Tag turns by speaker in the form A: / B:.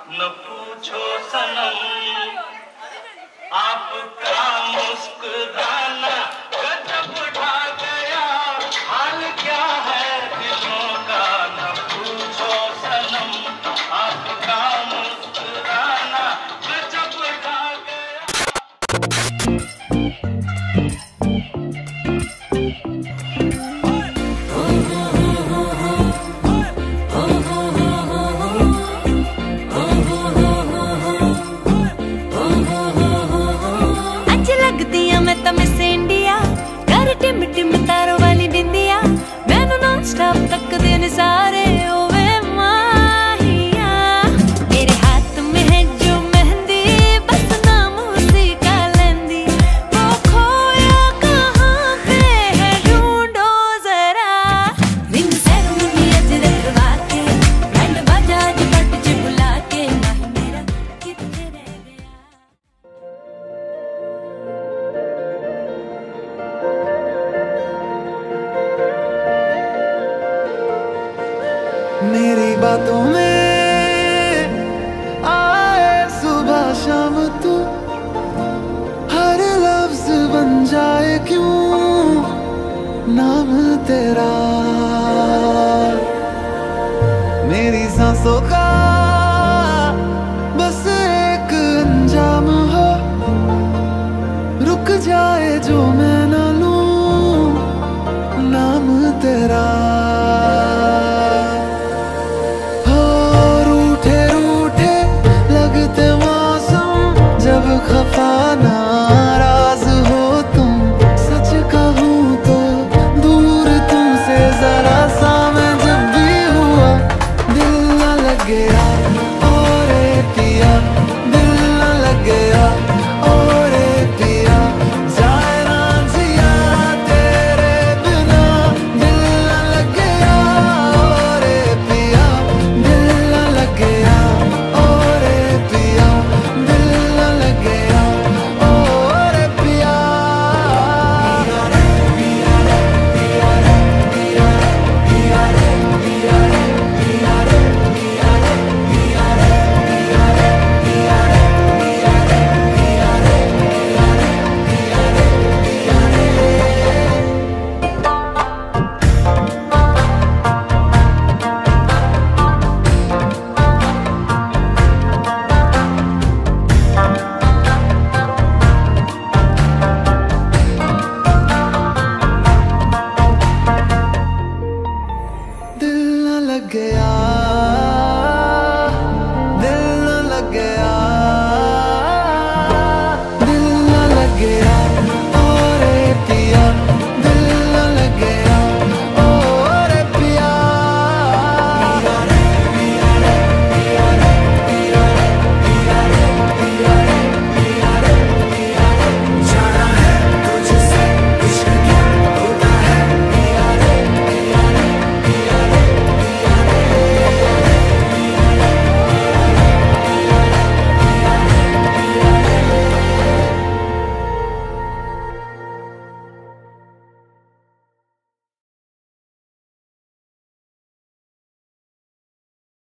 A: न पूछो सनम, आपका मुस्कुराना गजब ढा गया। हाल क्या है दिलों का, न पूछो सनम, आपका मुस्कुराना गजब ढा गया।
B: तक दिन सारे ओवे माहिया, तेरे हाथ में है जो मेहंदी, बस नाम उसी का लेंदी। वो खोया कहाँ पे है ढूंढो जरा। रिंग सेरेमनी अज रखवा के, बैंड बाजा अज पट च बुला के, माही मेरा किथे रह गया।
C: मेरी बातों में आए सुबह शाम तू, हर लफ्ज बन जाए क्यों नाम तेरा। मेरी सांसों का बस एक अंजाम हो, रुक जाए जो मैं ना लूं नाम तेरा। खफा नाराज हो तुम, सच कहूँ तो दूर तुमसे जरा सा मैं जब भी हुआ, दिल न लग गया और पिया, दिल न लग गया और पिया। जाए ना जिया तेरे बिना, दिल न लग गया और पिया, दिल न लग गया और पिया, दिल न लग गया। दिल न लग गया